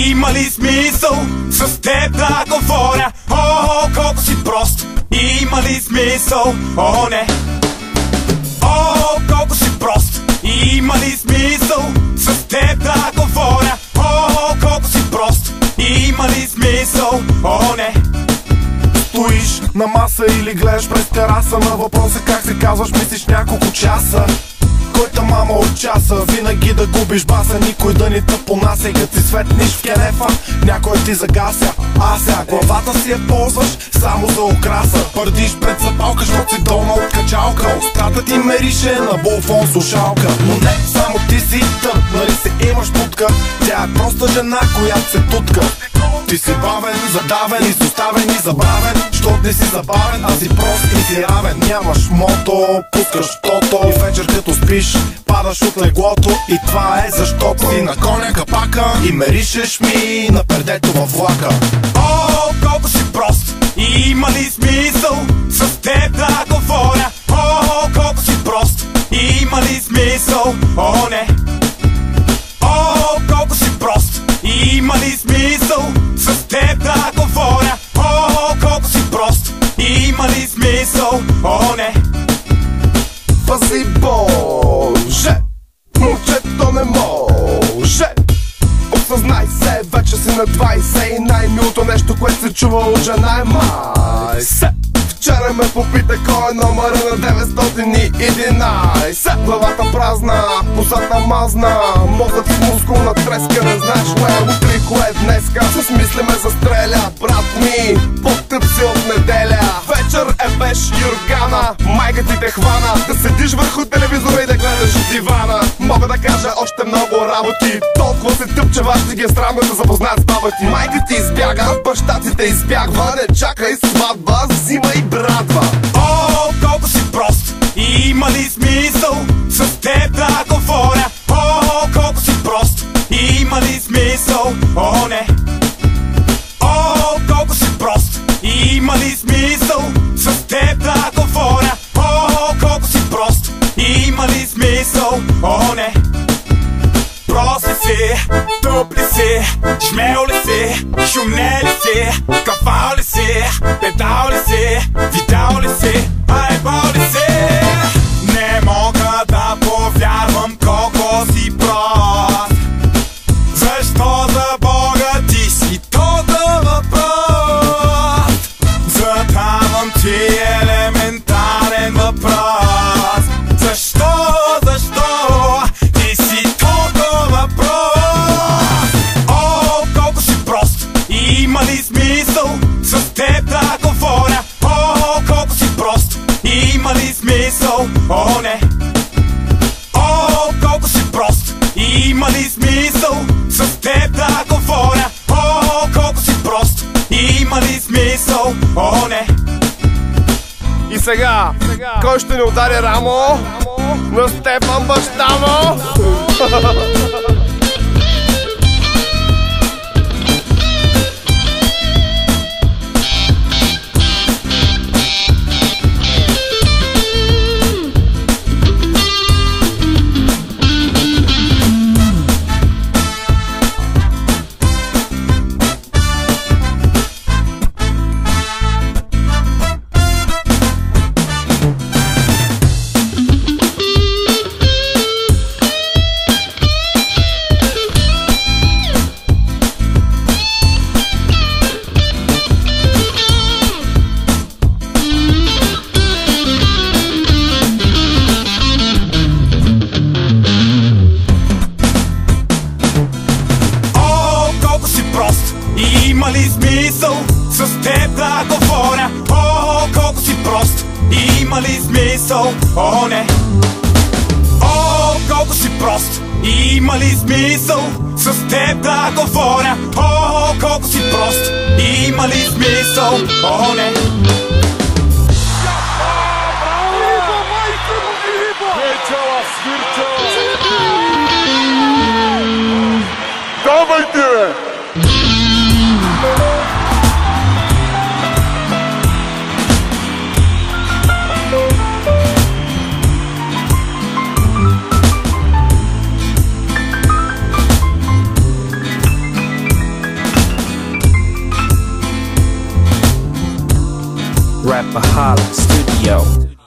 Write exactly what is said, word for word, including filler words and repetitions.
Има ли смисъл с теб да говоря? О, колко си прост. Има ли смисъл? О, не. О, колко си прост. Има ли смисъл с теб да говоря? О, колко си прост. Има ли смисъл? О, не. Стоиш на маса или гледаш през тераса, на въпроса как се казваш мислиш няколко часа. Който мама от часа, винаги да губиш баса, никой да ни те понася. И като си светниш в кенефа, някой ти загася. А сега главата си я ползваш само за украса. Пърдиш пред запалка, защото си дома от качалка. Устата ти мерише на булфон слушалка. Но не само ти си тъп, нали се имаш тутка. Тя е проста жена, която се тутка. Ти си бавен, задавен, изоставен и забравен. Щот не си забавен, а си прост и си равен. Нямаш мото, пускаш тото и вечер като спиш падаш от леглото. И това е защото си на коня капака и меришеш ми на пердето във влака. О, колко си прост. Има ли смисъл с теб да говоря? О, колко си прост. Има ли смисъл? О, не. О, колко си прост. Има ли смисъл с теб да говоря? О, колко си прост. Има ли смисъл? О, не. Пази Боже, момчето не може. Осъзнай се, вече си на двайсет и най-милото нещо, което се чува от жена е май се. Вчера ме попита кой е номера на деветстотин и единайсет. Главата празна, косата мазна, мозът с мускулна треска. Не знаеш кое е утре и кое е днеска. С мисли ме застреля, брат ми, по-тъп си от неделя. Вечер е без юргана, майка ти те хвана. Да седиш върху телевизора и да гледаш дивана. Мога да кажа още много работи, толкова се тъп, че ще ги е срам да се запознаят с баба ти. Майка ти избяга, баща ти те избягва. Не чакай сватба, взимай брадва. О, колко си прост. Има ли смисъл с теб да говоря? О, колко си прост. Има ли смисъл? О, не. О, колко си прост. Има ли смисъл с теб да говоря? О, колко си прост. Има ли смисъл? О, не. Прост ли си? Тъп ли си? Шмел ли си? Шумне ли си? Кафал ли си? Педал ли си? Видал ли си? Айбал ли си? Не мога да повярвам колко си прост. Защо за Бога ти си толкова прост? Задавам ти елементарен въпрос. Защо, защо ти си толкова прост? О, колко си прост. Има ли смисъл с теб да говоря? О, колко си прост. Има ли смисъл? О, не. О, колко си прост. Има ли смисъл с теб да говоря? О, колко си прост. Има ли смисъл? О, не. И сега, кой ще ни удари рамо? На Стефан баща му. Има ли смисъл с теб да говоря? О, колко си прост. Има ли смисъл? О, не. О, колко си прост. Има ли смисъл с теб да говоря? О, колко си прост. Има ли смисъл? О, не. Давайте! Rapaholic Studio.